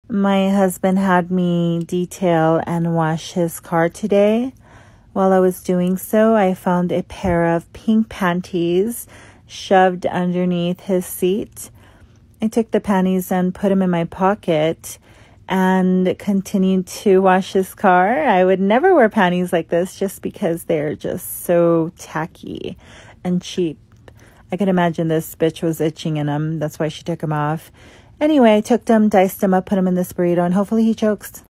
My husband had me detail and wash his car today. While I was doing so, I found a pair of pink panties shoved underneath his seat. I took the panties and put them in my pocket and continued to wash his car. I would never wear panties like this just because they're just so tacky and cheap. I could imagine this bitch was itching in them. That's why she took them off. Anyway, I took them, diced them up, put them in this burrito, and hopefully he chokes.